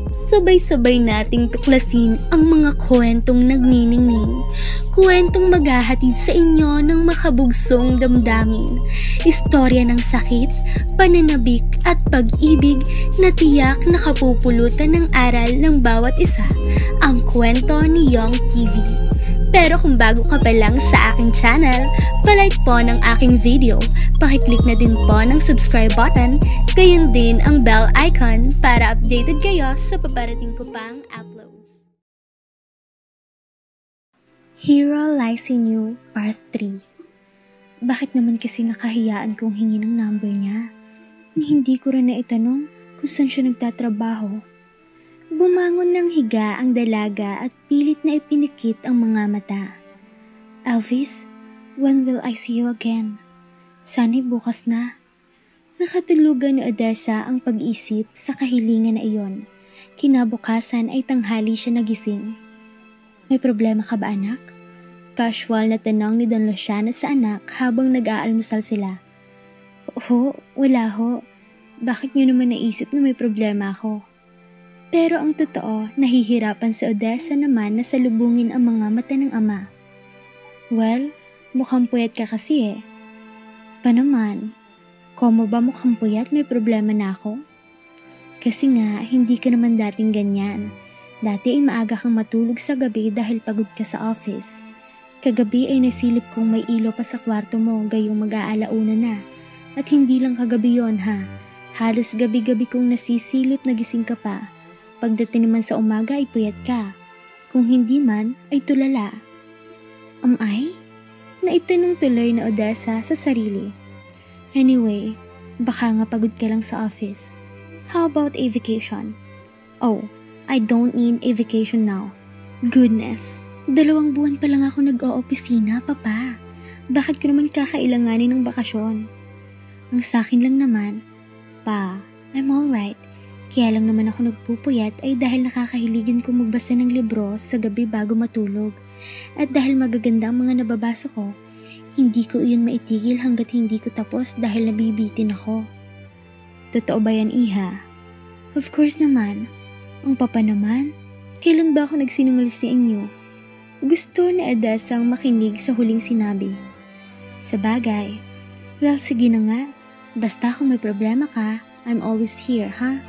Sabay-sabay nating tuklasin ang mga kwentong nagniningning, kwentong maghahatid sa inyo ng makabugsong damdamin, istorya ng sakit, pananabik at pag-ibig na tiyak nakapupulutan ng aral ng bawat isa, ang kwento ni Young TV. Pero kung bago ka pa lang sa aking channel, palike po ng aking video, pakiclick na din po ng subscribe button, gayon din ang bell icon para updated kayo sa paparating ko pang uploads. Hero Lies in You Part 3. Bakit naman kasi nakahiyaan kong hingi ng number niya? Hindi ko rin na itanong kung saan siya nagtatrabaho. Bumangon ng higa ang dalaga at pilit na ipinikit ang mga mata. Elvis, when will I see you again? Sana'y bukas na. Nakatulugan ni Odessa ang pag-isip sa kahilingan na iyon. Kinabukasan ay tanghali siya nagising. May problema ka ba, anak? Casual na tanong ni Don Luciano sa anak habang nag-aalmusal sila. Wala ho. Bakit niyo naman naisip na may problema ako? Pero ang totoo, nahihirapan si Odessa naman na salubungin ang mga mata ng ama. Well, mukhang puyat ka kasi eh. Panaman, komo ba mukhang puyat may problema na ako? Kasi nga, hindi ka naman dating ganyan. Dati ay maaga kang matulog sa gabi dahil pagod ka sa office. Kagabi ay nasilip kong may ilaw pa sa kwarto mo gayong mag-aalauna na. At hindi lang kagabi yon ha. Halos gabi-gabi kong nasisilip na gising ka pa. Pagdating naman sa umaga ay puyat ka. Kung hindi man, ay tulala. Am I? Naitanong tuloy na Odessa sa sarili. Anyway, baka nga pagod ka lang sa office. How about a vacation? Oh, I don't need a vacation now. Goodness, 2 buwan pa lang ako nag-o-opisina, papa. Bakit ko naman kakailanganin ng bakasyon? Ang sakin lang naman, pa, I'm alright. Kaya lang naman ako nagpupuyat ay dahil nakakahiligan ko magbasa ng libro sa gabi bago matulog. At dahil magaganda ang mga nababasa ko, hindi ko iyon maitigil hanggat hindi ko tapos dahil nabibitin ako. Totoo ba yan, iha? Of course naman. Ang papa naman, kailan ba ako nagsinungal sa inyo? Gusto ni Odessa ang makinig sa huling sinabi. Sa bagay, well sige na nga, basta kung may problema ka, I'm always here, ha?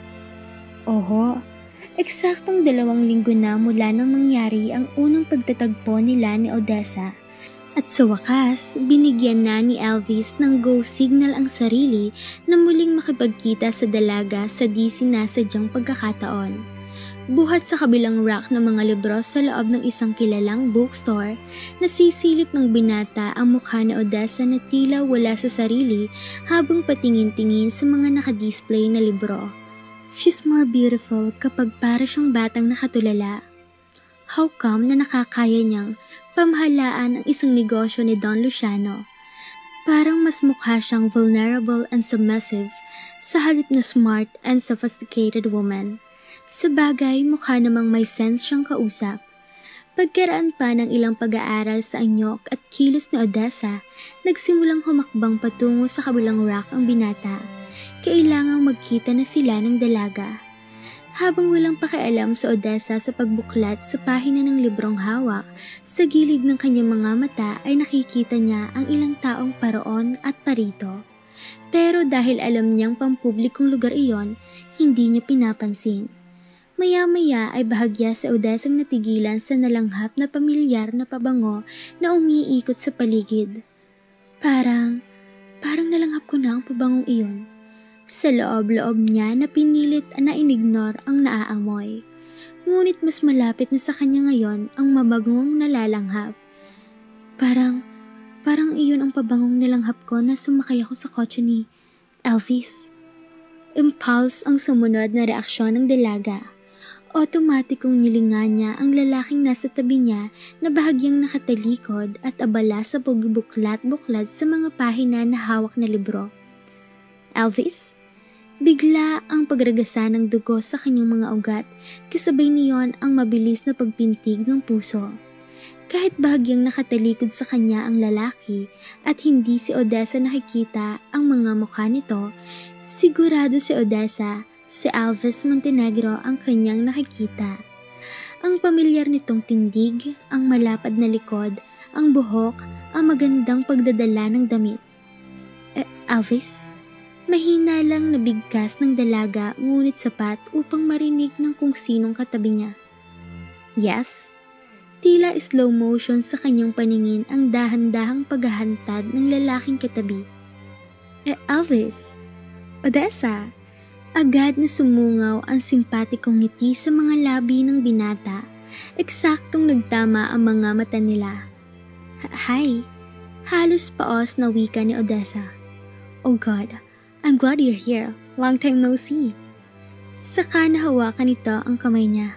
Oho, eksaktong 2 linggo na mula nang mangyari ang unang pagtatagpo nila ni Odessa. At sa wakas, binigyan na ni Elvis ng go signal ang sarili na muling makipagkita sa dalaga sa di sinasadyang pagkakataon. Buhat sa kabilang rack ng mga libro sa loob ng isang kilalang bookstore, nasisilip ng binata ang mukha ni Odessa na tila wala sa sarili habang patingin-tingin sa mga nakadisplay na libro. She's more beautiful kapag para siyang batang nakatulala. How come na nakakaya niyang pamahalaan ang isang negosyo ni Don Luciano? Parang mas mukha siyang vulnerable and submissive sa halip na smart and sophisticated woman. Sa bagay, mukha namang may sense siyang kausap. Pagkaraan pa ng ilang pag-aaral sa anyok at kilos ni Odessa, nagsimulang humakbang patungo sa kabilang rack ang binata. Kailangang magkita na sila ng dalaga. Habang walang pakialam sa Odessa sa pagbuklat sa pahina ng librong hawak, sa gilid ng kanyang mga mata ay nakikita niya ang ilang taong paroon at parito. Pero dahil alam niyang pampublikong lugar iyon, hindi niya pinapansin. Maya-maya ay bahagya sa Odessang natigilan sa nalanghap na pamilyar na pabango na umiikot sa paligid. Parang nalanghap ko na ang pabangong iyon. Sa loob-loob niya na pinilit na inignore ang naaamoy. Ngunit mas malapit na sa kanya ngayon ang mabagong nalalanghap. Parang iyon ang pabangong nalanghap ko na sumakay ako sa kotse ni Elvis. Impulse ang sumunod na reaksyon ng dalaga. Otomatikong nilingan niya ang lalaking nasa tabi niya na bahagyang nakatalikod at abala sa pagbuklat-buklat sa mga pahina na hawak na libro. Elvis? Bigla ang pagragasa ng dugo sa kanyang mga ugat, kasabay niyon ang mabilis na pagpintig ng puso. Kahit bahagyang nakatalikod sa kanya ang lalaki at hindi si Odessa nakikita ang mga mukha nito, sigurado si Odessa Si Alvis Montenegro ang kanyang nakikita. Ang pamilyar nitong tindig, ang malapad na likod, ang buhok, ang magandang pagdadala ng damit. Alvis? Mahina lang na bigkas ng dalaga ngunit sapat upang marinig ng kung sinong katabi niya. Yes? Tila slow motion sa kanyang paningin ang dahan-dahang paghahantad ng lalaking katabi. Alvis? Odessa? Agad na sumungaw ang simpatikong ngiti sa mga labi ng binata. Eksaktong nagtama ang mga mata nila. Hi. Halos paos na wika ni Odessa. Oh God, I'm glad you're here. Long time no see. Saka nahawakan nito ang kamay niya.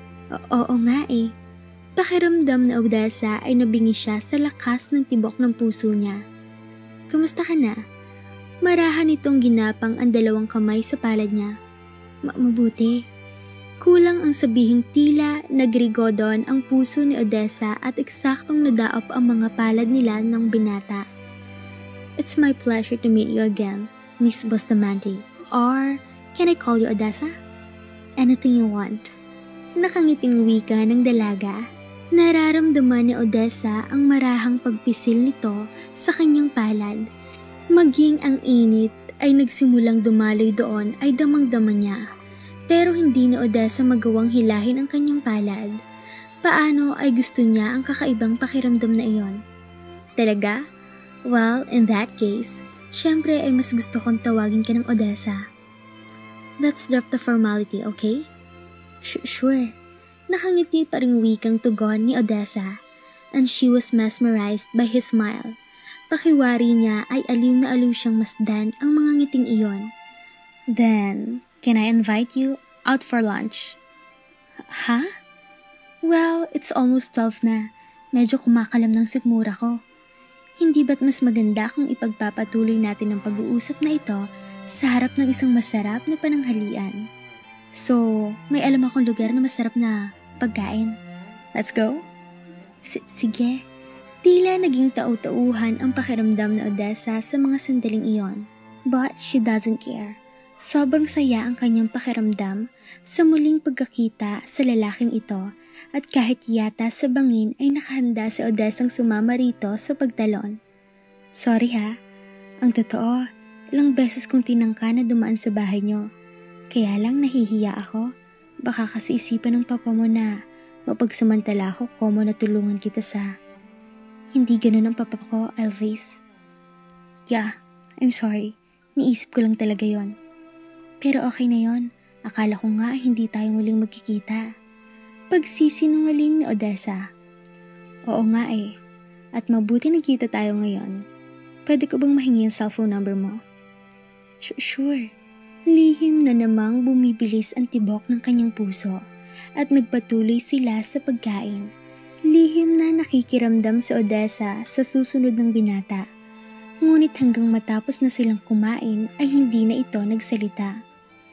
Oo nga eh. Pakiramdam na Odessa ay nabingi siya sa lakas ng tibok ng puso niya. Kamusta ka na? Marahan itong ginapang ang dalawang kamay sa palad niya. Mabuti. Kulang ang sabihing tila nagrigodon ang puso ni Odessa at eksaktong nadaop ang mga palad nila ng binata. It's my pleasure to meet you again, Miss Bustamante. Or, can I call you Odessa? Anything you want. Nakangiting wika ng dalaga. Nararamdaman ni Odessa ang marahang pagpisil nito sa kanyang palad. Maging ang init ay nagsimulang dumaloy doon ay damang-dama niya. Pero hindi ni Odessa magawang hilahin ang kanyang palad. Paano ay gusto niya ang kakaibang pakiramdam na iyon? Talaga? Well, in that case, syempre ay mas gusto kong tawagin ka ng Odessa. Let's drop the formality, okay? Sure. Nakangiti pa ring wikang tugon ni Odessa, and she was mesmerized by his smile. Pakiwari niya ay aliw na aliw siyang masdan ang mga ngiting iyon. Then, can I invite you out for lunch? Ha? Well, it's almost 12 na. Medyo kumakalam ng sikmura ko. Hindi ba't mas maganda kung ipagpapatuloy natin ang pag-uusap na ito sa harap ng isang masarap na pananghalian? So, may alam akong lugar na masarap na pagkain. Let's go? Sige. Tila naging tau-tauhan ang pakiramdam ni Odessa sa mga sandaling iyon. But she doesn't care. Sobrang saya ang kanyang pakiramdam sa muling pagkakita sa lalaking ito at kahit yata sa bangin ay nakahanda si Odessang sumama rito sa pagtalon. Sorry ha. Ang totoo, ilang beses kong tinangka na dumaan sa bahay niyo. Kaya lang nahihiya ako. Baka kasi isipan ng papa mo na mapagsamantala ako komo na tulungan kita sa... Hindi ganun ang papa ko, Alvis. Yeah, I'm sorry. Niisip ko lang talaga yon. Pero okay na yon. Akala ko nga hindi tayo muling magkikita. Pagsisinungaling ni Odessa. Oo nga eh. At mabuti nagkita tayo ngayon. Pwede ko bang mahingi ang cellphone number mo? Sure. Lihim na namang bumibilis ang tibok ng kanyang puso at nagpatuloy sila sa pagkain. Lihim na nakikiramdam si Odessa sa susunod ng binata. Ngunit hanggang matapos na silang kumain ay hindi na ito nagsalita.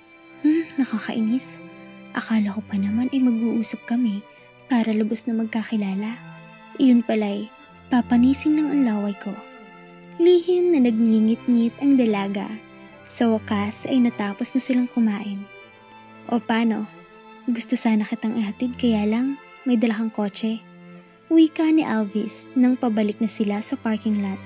Nakakainis. Akala ko pa naman ay mag-uusap kami para lubos na magkakilala. Iyon pala'y papanisin lang ang laway ko. Lihim na nagngingit-ngit ang dalaga. Sa wakas ay natapos na silang kumain. O paano? Gusto sana kitang ihatid kaya lang may dala kang kotse. Wika ni Alvis nang pabalik na sila sa parking lot.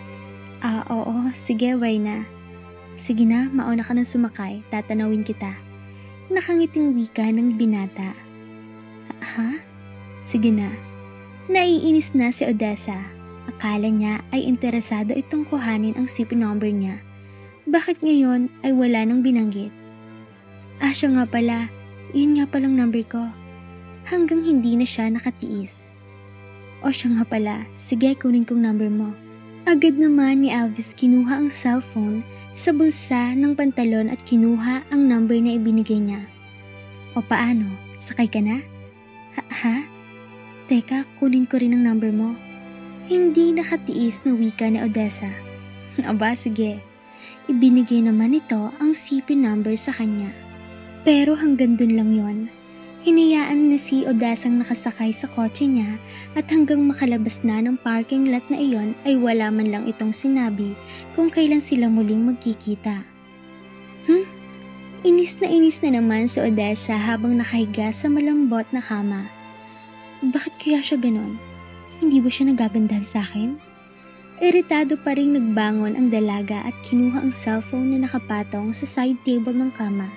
Oo, sige, why na. Sige na, mauna ka nang sumakay, tatanawin kita. Nakangiting wika ng binata. Ha? Sige na. Naiinis na si Odessa. Akala niya ay interesado itong kuhanin ang CP number niya. Bakit ngayon ay wala nang binanggit? Siya nga pala, yun nga palang number ko. Hanggang hindi na siya nakatiis. O siya nga pala, sige kunin kong number mo. Agad naman ni Alvis kinuha ang cellphone sa bulsa ng pantalon at kinuha ang number na ibinigay niya. O paano, sakay ka na? Ha? Teka, kunin ko rin ang number mo. Hindi nakatiis na wika ni Odessa. Aba, sige. Ibinigay naman ito ang CP number sa kanya. Pero hanggang dun lang yon. Hinayaan na si Odessang nakasakay sa kotse niya at hanggang makalabas na ng parking lot na iyon ay wala man lang itong sinabi kung kailan sila muling magkikita. Inis na naman si Odessa habang nakahiga sa malambot na kama. Bakit kaya siya ganon? Hindi ba siya nagagandahan sa akin? Iritado pa rin nagbangon ang dalaga at kinuha ang cellphone na nakapatong sa side table ng kama.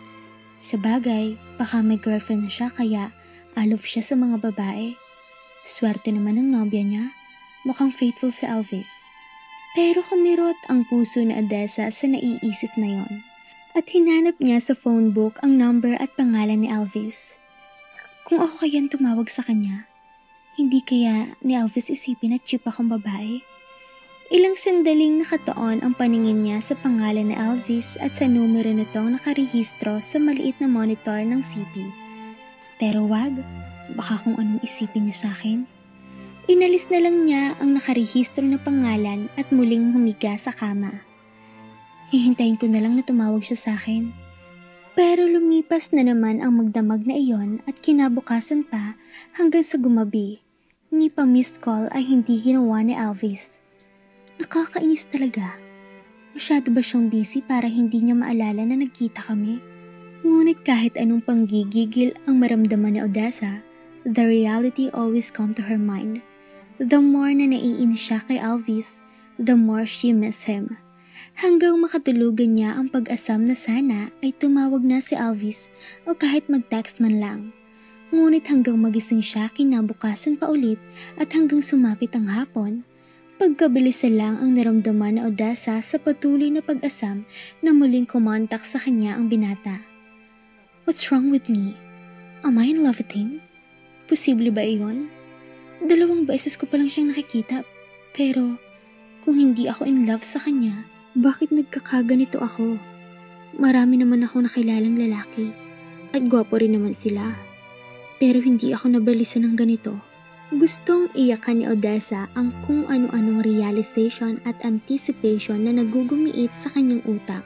Sa bagay, baka may girlfriend na siya kaya aloof siya sa mga babae. Swerte naman ng nobya niya, mukhang faithful sa Elvis. Pero kumirot ang puso ni Odessa sa naiisip na yon. At hinanap niya sa phone book ang number at pangalan ni Elvis. Kung ako kayang tumawag sa kanya, hindi kaya ni Elvis isipin na cheap akong babae? Ilang sandaling nakataon ang paningin niya sa pangalan ni Elvis at sa numero nitong nakarehistro sa maliit na monitor ng CP. Pero wag, baka kung anong isipin niya sa akin. Inalis na lang niya ang nakarehistro na pangalan at muling humiga sa kama. Hihintayin ko na lang na tumawag siya sa akin. Pero lumipas na naman ang magdamag na iyon at kinabukasan pa hanggang sa gumabi. Ni pa missed call ay hindi ginawa ni Elvis. Nakakainis talaga. Masyado ba siyang busy para hindi niya maalala na nagkita kami? Ngunit kahit anong panggigigil ang maramdaman ni Odessa, the reality always come to her mind. The more na naiinis siya kay Elvis, the more she miss him. Hanggang makatulugan niya ang pag-asam na sana ay tumawag na si Elvis o kahit mag-text man lang. Ngunit hanggang magising siya kinabukasan pa ulit at hanggang sumapit ang hapon, pagkabilisan lang ang naramdaman ni Odessa sa patuloy na pag-asam na muling kumontak sa kanya ang binata. What's wrong with me? Am I in love with him? Posible ba iyon? 2 beses ko pa lang siyang nakikita, pero kung hindi ako in love sa kanya, bakit nagkakaganito ako? Marami naman ako nakilalang lalaki at gwapo rin naman sila. Pero hindi ako nabalisan ng ganito. Gustong iyakan ni Odessa ang kung ano-anong realization at anticipation na nagugumiit sa kanyang utak.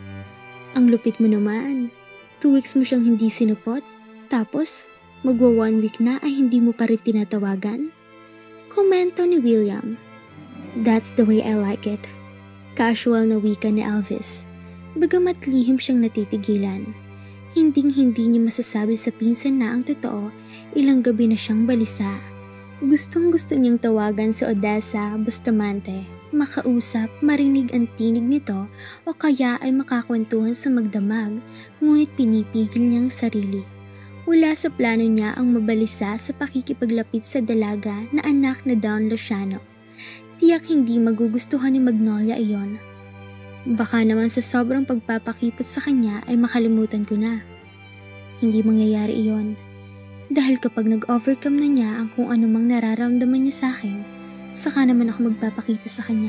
Ang lupit mo naman. 2 weeks mo siyang hindi sinupot, tapos magwa 1 week na ay hindi mo pa rin tinatawagan? Komento ni William. That's the way I like it. Casual na wika ni Elvis. Bagamat lihim siyang natitigilan. Hinding-hindi niya masasabi sa pinsan na ang totoo, ilang gabi na siyang balisa. Gustong-gusto niyang tawagan si Odessa Bustamante, makausap, marinig ang tinig nito o kaya ay makakwentuhan sa magdamag, ngunit pinipigil niyang sarili. Wala sa plano niya ang mabalisa sa pakikipaglapit sa dalaga na anak na Don Luciano. Tiyak hindi magugustuhan ni Magnolia iyon. Baka naman sa sobrang pagpapakipot sa kanya ay makalimutan ko na. Hindi mangyayari iyon. Dahil kapag nag-overcome na niya ang kung anumang nararamdaman niya sa akin, saka naman ako magpapakita sa kanya.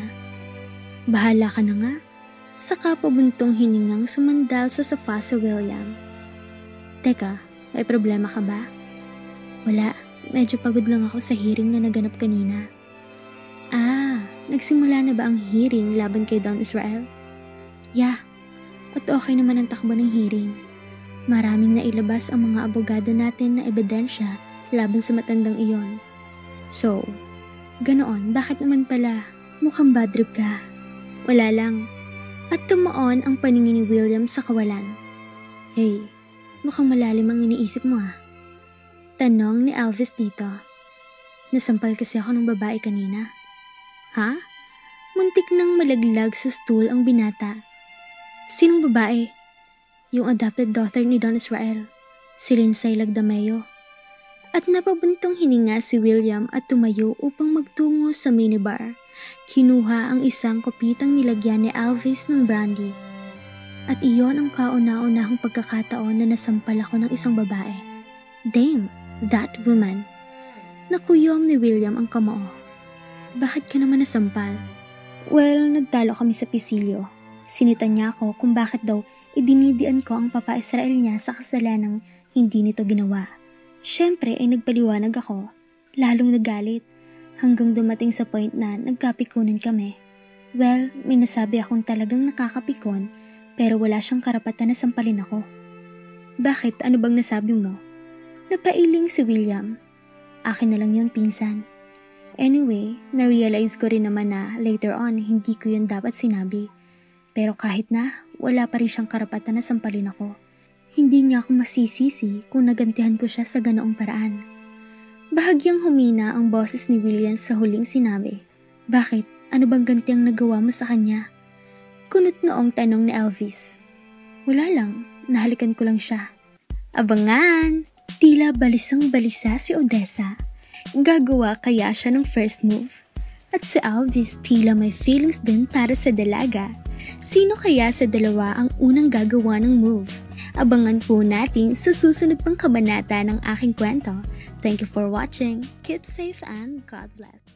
Bahala ka na nga. Saka pabuntong hiningang sumandal sa sofa sa William. Teka, may problema ka ba? Wala, medyo pagod lang ako sa hearing na naganap kanina. Nagsimula na ba ang hearing laban kay Don Israel? Yeah, at okay naman ang takbo ng hearing. Maraming nailabas ang mga abogado natin na ebidensya laban sa matandang iyon. So, ganoon, bakit naman pala? Mukhang bad trip ka. Wala lang. At tumaon ang paningin ni William sa kawalan. Hey, mukhang malalim ang iniisip mo ah. Tanong ni Elvis dito. Nasampal kasi ako ng babae kanina. Ha? Muntik nang malaglag sa stool ang binata. Sinong babae? Yung adopted daughter ni Don Israel, si Lindsay Lagdameo. At napabuntong hininga si William at tumayo upang magtungo sa minibar. Kinuha ang isang kopitang nilagyan ni Elvis ng brandy. At iyon ang kauna-unahang pagkakataon na nasampal ako ng isang babae. Damn, that woman. Nakuyom ni William ang kamao. Bakit ka naman nasampal? Well, nagtalo kami sa pisilyo. Sinita niya ako kung bakit daw idinidian ko ang Papa Israel niya sa kasalanang hindi nito ginawa. Siyempre ay nagpaliwanag ako. Lalong nagalit hanggang dumating sa point na nagkapikunan kami. Well, may nasabi akong talagang nakakapikon pero wala siyang karapatan na sampalin ako. Bakit? Ano bang nasabi mo? Napailing si William. Akin na lang yun, pinsan. Anyway, na-realize ko rin naman na later on hindi ko yun dapat sinabi. Pero kahit na, wala pa rin siyang karapatan na sampalin ako. Hindi niya ako masisisi kung nagantihan ko siya sa ganoong paraan. Bahagyang humina ang boses ni William sa huling sinabi. Bakit? Ano bang ganti ang nagawa mo sa kanya? Kunot noong tanong ni Elvis. Wala lang, nahalikan ko lang siya. Abangan! Tila balisang-balisa si Odessa. Gagawa kaya siya ng first move? At si Elvis tila may feelings din para sa dalaga. Sino kaya sa dalawa ang unang gagawa ng move? Abangan po natin sa susunod pang kabanata ng aking kwento. Thank you for watching. Keep safe and God bless.